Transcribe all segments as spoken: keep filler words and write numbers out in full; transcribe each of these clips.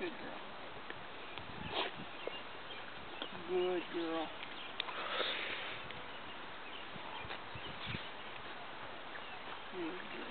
Good girl. Good girl. Good girl.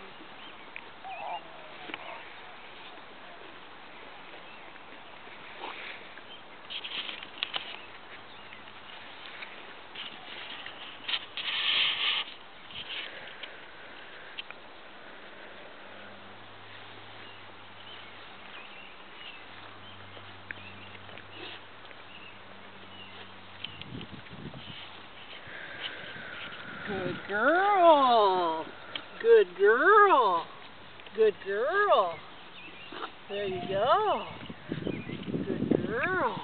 Good girl. Good girl. Good girl. There you go. Good girl.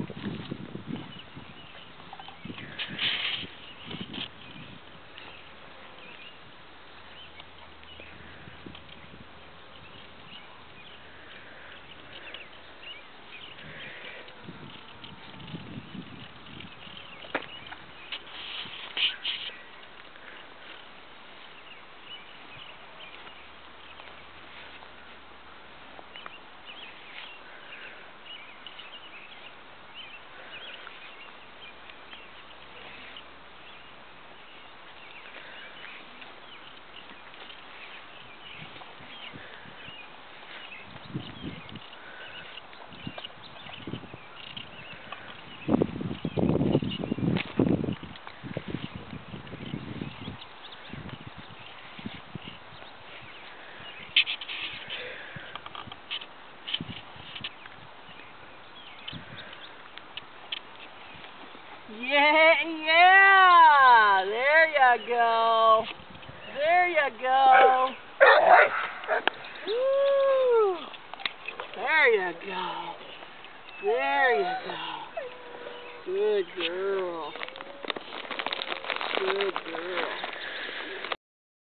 Yeah, yeah. There you go. There you go. Woo. There you go. There you go. Good girl. Good girl.